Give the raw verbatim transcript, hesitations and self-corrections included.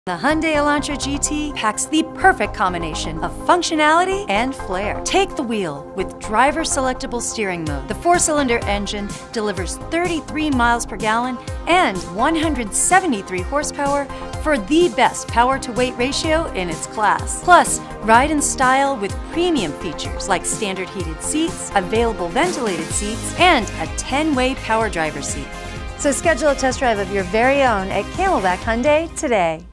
The Hyundai Elantra G T packs the perfect combination of functionality and flair. Take the wheel with driver-selectable steering mode. The four-cylinder engine delivers thirty-three miles per gallon and one hundred seventy-three horsepower for the best power-to-weight ratio in its class. Plus, ride in style with premium features like standard heated seats, available ventilated seats, and a ten-way power driver seat. So schedule a test drive of your very own at Camelback Hyundai today.